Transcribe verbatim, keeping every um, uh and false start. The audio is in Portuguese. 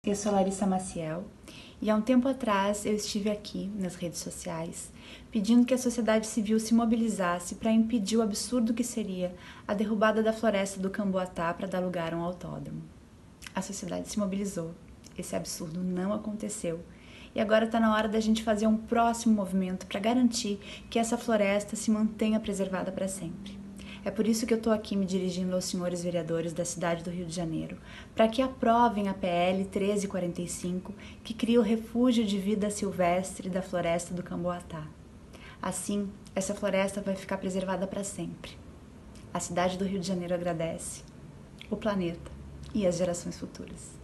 Eu sou Larissa Maciel e há um tempo atrás eu estive aqui nas redes sociais pedindo que a sociedade civil se mobilizasse para impedir o absurdo que seria a derrubada da floresta do Camboatá para dar lugar a um autódromo. A sociedade se mobilizou, esse absurdo não aconteceu e agora está na hora da gente fazer um próximo movimento para garantir que essa floresta se mantenha preservada para sempre. É por isso que eu estou aqui me dirigindo aos senhores vereadores da cidade do Rio de Janeiro, para que aprovem a P L treze quarenta e cinco, que cria o refúgio de vida silvestre da floresta do Camboatá. Assim, essa floresta vai ficar preservada para sempre. A cidade do Rio de Janeiro agradece, o planeta e as gerações futuras.